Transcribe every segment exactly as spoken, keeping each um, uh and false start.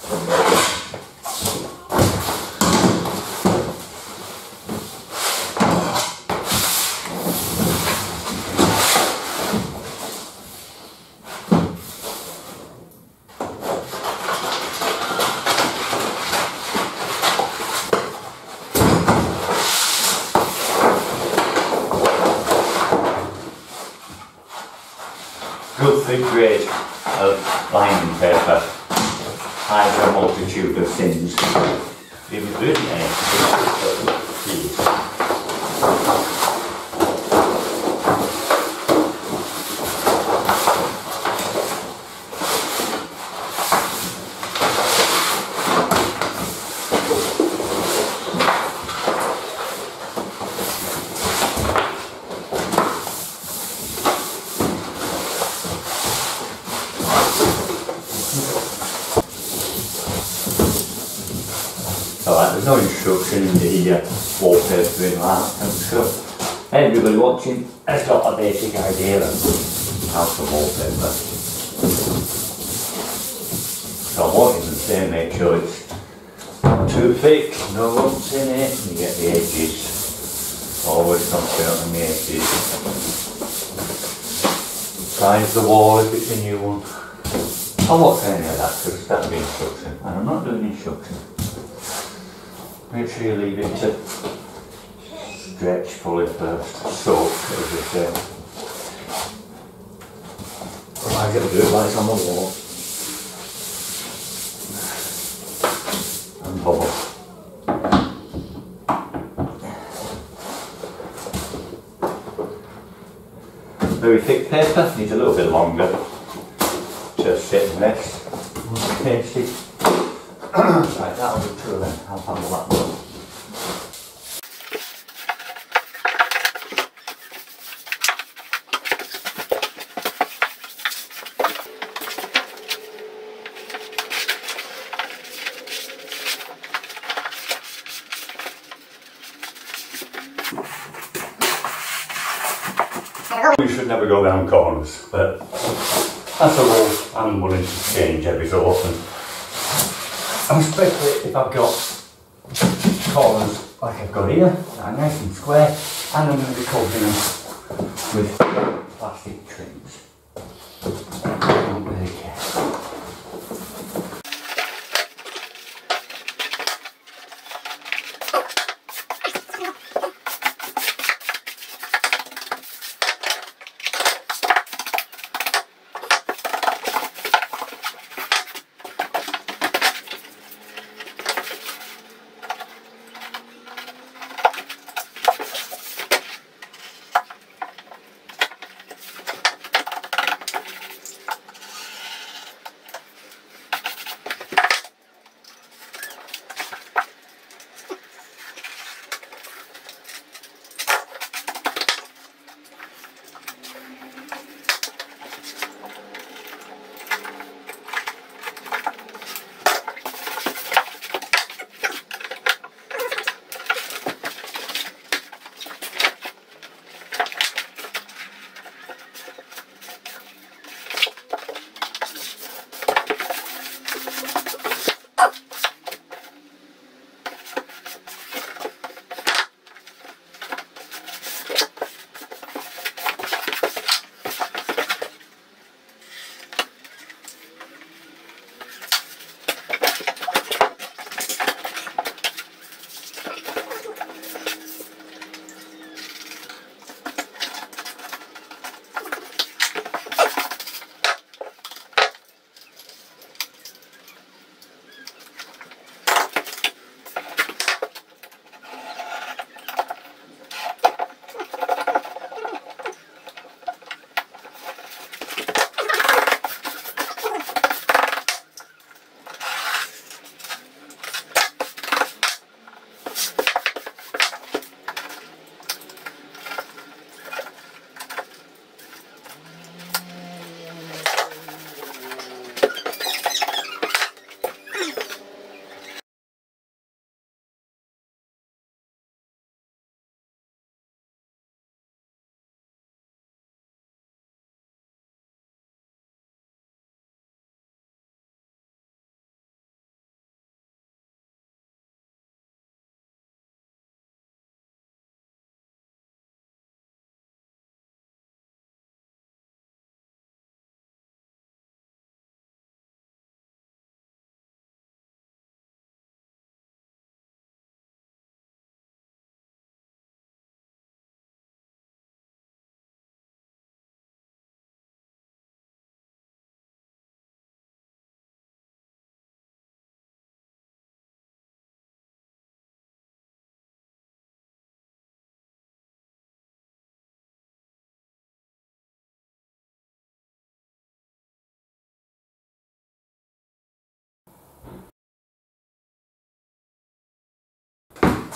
Good food grade of lining paper hides a multitude of sins. Give me good Alright, there's no instruction in the uh, wallpaper in that, I'm sure everybody watching has got a basic idea of how to wallpaper. So what you can say, make sure it's not too thick, no lumps in it, and you get the edges. Always concentrate on the edges. Size the wall if it's a new one. I'm not saying any of that because that'll be instruction, and I'm not doing instruction. Make sure you leave it to stretch fully first, soak as they say. I get to do it like it's on the wall. And bubble. Very thick paper, needs a little bit longer to sit and rest once it's pasted. Right, that'll be true then, I'll handle that one. We should never go down corners, but that's a rule I'm willing to change every so often. Especially if I've got corners like I've got here, that are nice and square, and I'm going to be covering them with plastic trims. I don't really care.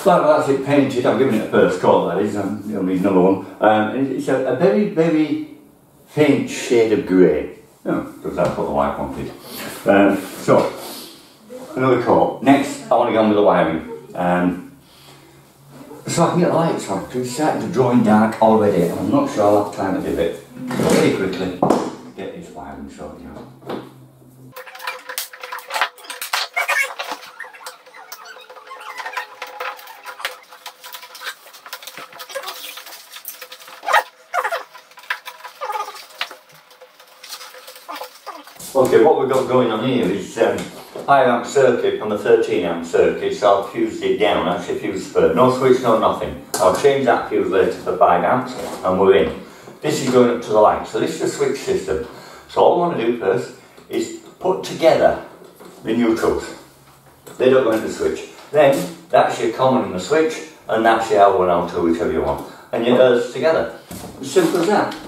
Well, that's it painted. I'm giving it a first coat, that is. Um, you'll need another one. Um, and it's a, a very, very faint shade of grey. Oh, because that's what the wife wanted. Um, so, another coat. Next, I want to go on with the wiring. Um, so I can get the lights on, because it's starting to draw in dark already, and I'm not sure I'll have time to do it. Very quickly, get this wiring sorted out. Okay, what we've got going on here is um, high amp circuit on the thirteen amp circuit, so I've fused it down, actually fused for no switch, no nothing. I'll change that fuse later for five amps and we're in. This is going up to the light, so this is a switch system. So all I want to do first is put together the neutrals. They don't go into the switch. Then that's your common in the switch and that's your L one, L two, whichever you want. And your earths together. As simple as that.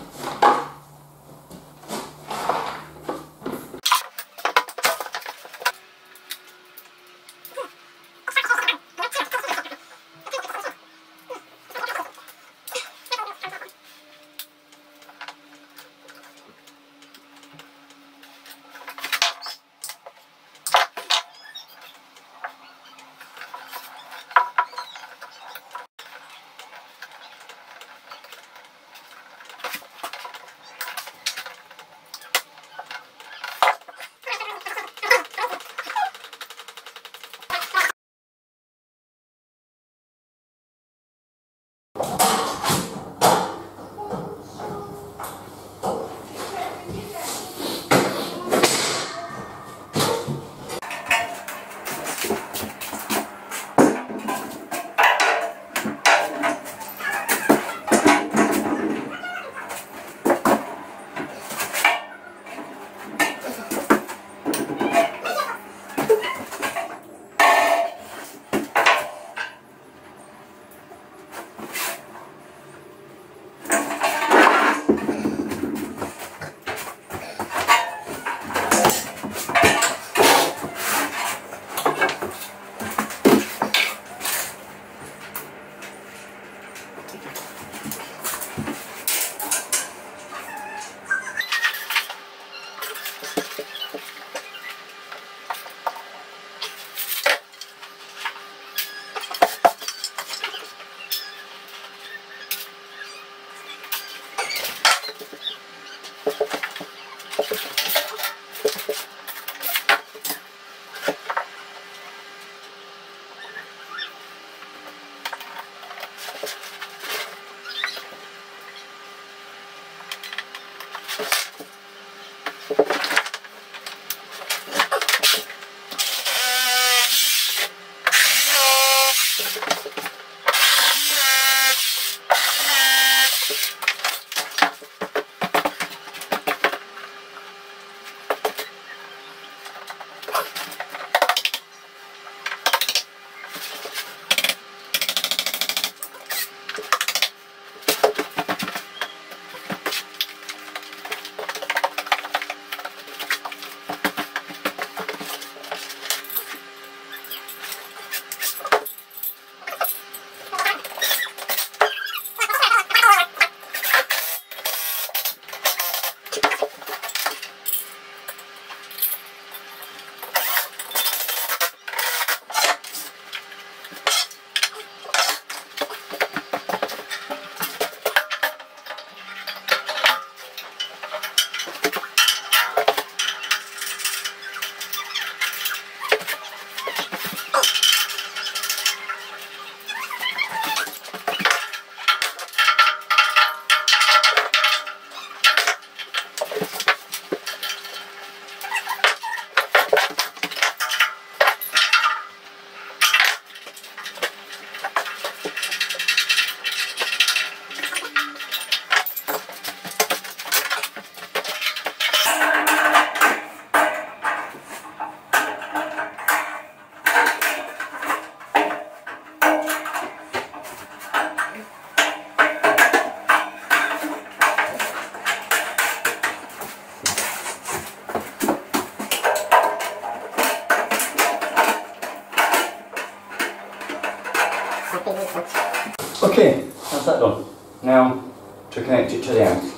Okay, that's that done. Now to connect it to the house.